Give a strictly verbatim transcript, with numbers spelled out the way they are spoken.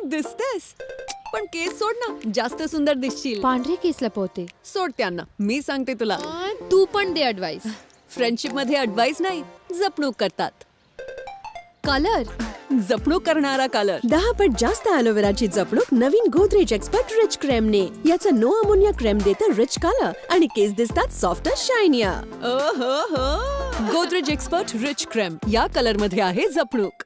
सुटसुटीत दिसतेस. पण केस सोड ना, जास्त सुंदर दिसशील. पांढरे केस लपवते. सोड त्यांना, मी सांगते तुला. तू पण दे ऍडवाइस. फ्रेंडशिप मध्ये ऍडवाइस नाही, जपणूक करतात. कलर जपणूक करणारा कलर. दहा पट जास्त ॲलोवेराची जपणूक नवीन गोदरेज एक्सपर्ट रिच क्रेम ने. याचा नो अमोनिया क्रेम देतं रिच कलर आणि केस दिसतात soft shinier. Godrej expert rich creme या कलर मध्ये आहे जपणूक.